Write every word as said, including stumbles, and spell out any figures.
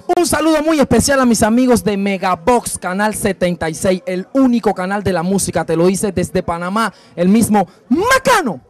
Un saludo muy especial a mis amigos de Megabox Canal setenta y seis, el único canal de la música, te lo hice desde Panamá, el mismo Macano.